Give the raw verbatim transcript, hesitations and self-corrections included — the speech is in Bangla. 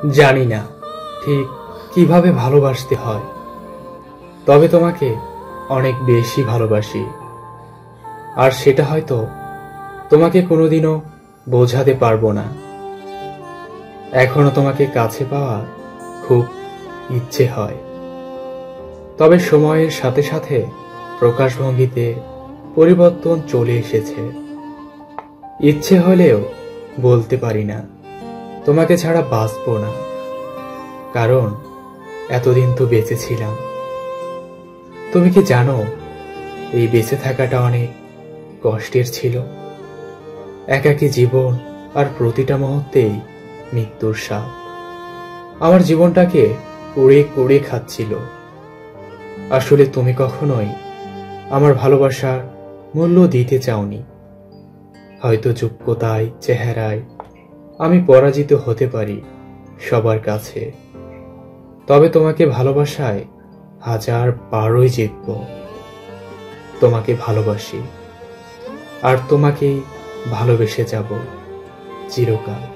জানি না ঠিক কিভাবে ভালোবাসতে হয়, তবে তোমাকে অনেক বেশি ভালোবাসি। আর সেটা হয়তো তোমাকে কোনোদিনও বোঝাতে পারবো না। এখনো তোমাকে কাছে পাওয়ার খুব ইচ্ছে হয়, তবে সময়ের সাথে সাথে প্রকাশভঙ্গিতে পরিবর্তন চলে এসেছে। ইচ্ছে হলেও বলতে পারি না তোমাকে ছাড়া বাঁচবো না, কারণ এতদিন তো বেঁচে ছিলাম। তুমি কি জানো এই বেঁচে থাকাটা অনেক কষ্টের ছিল। একাকী জীবন আর প্রতিটা মুহূর্তেই মৃত্যুর স্বাদ আমার জীবনটাকে কুড়ে কুড়ে খাচ্ছিল। আসলে তুমি কখনোই আমার ভালোবাসার মূল্য দিতে চাওনি। হয়তো যোগ্যতায়, চেহারায় আমি পরাজিত হতে পারি সবার কাছে, তবে তোমাকে ভালোবাসায় হাজার বারোই জিতব। তোমাকে ভালোবাসি আর তোমাকেই ভালোবেসে যাব চিরকাল।